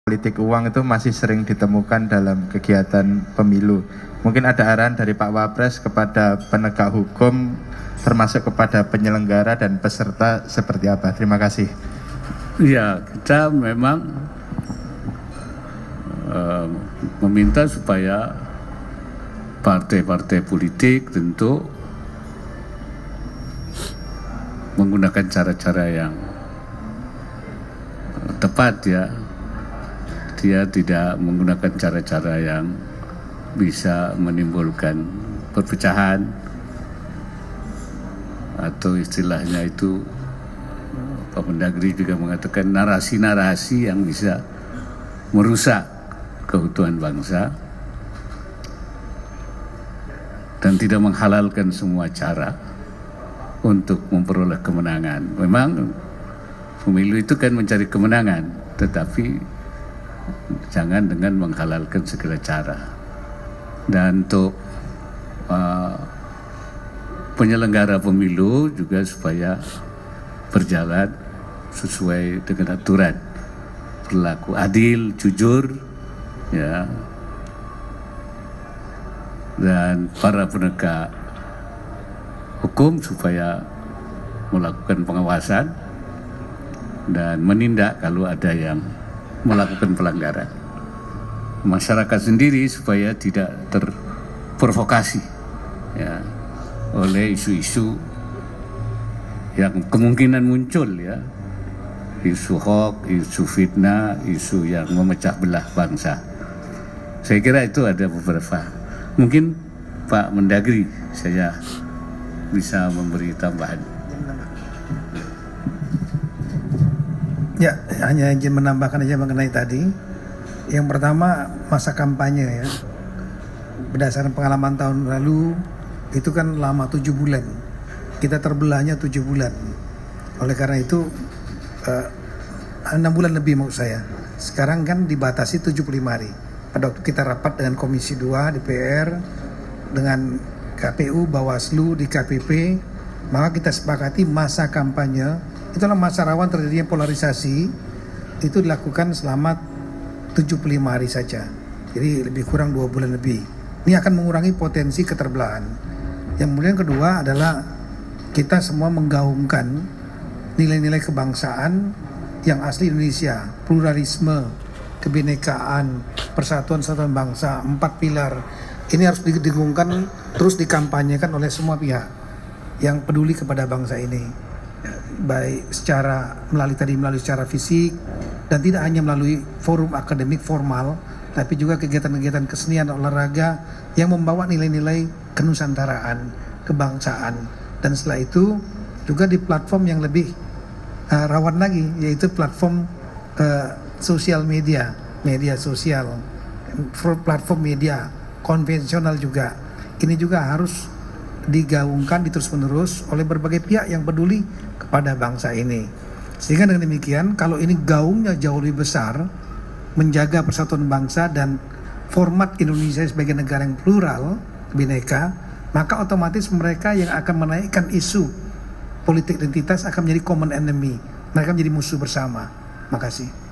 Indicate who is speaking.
Speaker 1: politik uang itu masih sering ditemukan dalam kegiatan pemilu. Mungkin ada arahan dari Pak Wapres kepada penegak hukum, termasuk kepada penyelenggara dan peserta seperti apa? Terima kasih.
Speaker 2: Ya, kita memang meminta supaya partai-partai politik tentu menggunakan cara-cara yang tepat ya. Dia tidak menggunakan cara-cara yang bisa menimbulkan perpecahan atau istilahnya itu Pak Mendagri juga mengatakan narasi-narasi yang bisa merusak keutuhan bangsa dan tidak menghalalkan semua cara untuk memperoleh kemenangan. Memang pemilu itu kan mencari kemenangan, tetapi jangan dengan menghalalkan segala cara. Dan untuk penyelenggara pemilu juga supaya berjalan sesuai dengan aturan, berlaku adil, jujur, ya. Dan para penegak hukum supaya melakukan pengawasan dan menindak kalau ada yang melakukan pelanggaran. Masyarakat sendiri supaya tidak terprovokasi ya oleh isu-isu yang kemungkinan muncul ya, isu hoax, isu fitnah, isu yang memecah belah bangsa. Saya kira itu ada beberapa. Mungkin Pak Mendagri saya bisa memberi tambahan.
Speaker 3: Ya, hanya ingin menambahkan aja mengenai tadi. Yang pertama, masa kampanye ya. Berdasarkan pengalaman tahun lalu, itu kan lama 7 bulan. Kita terbelahnya 7 bulan. Oleh karena itu, 6 bulan lebih maksud saya. Sekarang kan dibatasi 75 hari. Pada waktu kita rapat dengan Komisi 2 DPR, dengan KPU, Bawaslu, di KPP, maka kita sepakati masa kampanye, itulah masa rawan terjadinya polarisasi, itu dilakukan selama 75 hari saja. Jadi lebih kurang 2 bulan lebih. Ini akan mengurangi potensi keterbelahan. Yang kemudian kedua adalah kita semua menggaungkan nilai-nilai kebangsaan yang asli Indonesia, pluralisme, kebinekaan, persatuan bangsa, 4 pilar. Ini harus digaungkan, terus dikampanyekan oleh semua pihak yang peduli kepada bangsa ini, baik melalui secara fisik dan tidak hanya melalui forum akademik formal, tapi juga kegiatan-kegiatan kesenian dan olahraga yang membawa nilai-nilai kenusantaraan, kebangsaan. Dan setelah itu juga di platform yang lebih rawan lagi, yaitu platform sosial media sosial, platform media konvensional juga. Ini juga harus digaungkan terus-menerus oleh berbagai pihak yang peduli kepada bangsa ini. Sehingga dengan demikian, kalau ini gaungnya jauh lebih besar, menjaga persatuan bangsa dan format Indonesia sebagai negara yang plural, bineka, maka otomatis mereka yang akan menaikkan isu politik identitas akan menjadi common enemy. Mereka menjadi musuh bersama. Makasih.